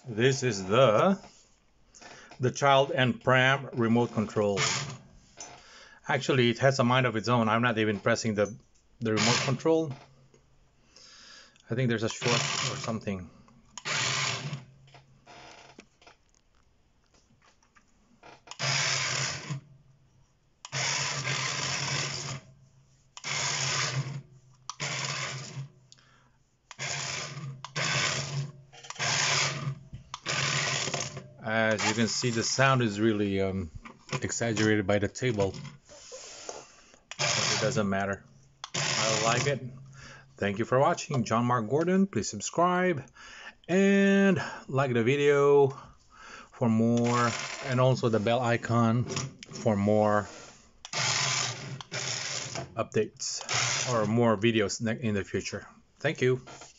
This is the child and Pram remote control. Actually, it has a mind of its own. I'm not even pressing the remote control. I think there's a short or something. As you can see, the sound is really exaggerated by the table, but it doesn't matter. I like it. Thank you for watching. John Mark Gordon. Please subscribe and like the video for more, and also the bell icon for more updates or more videos in the future. Thank you.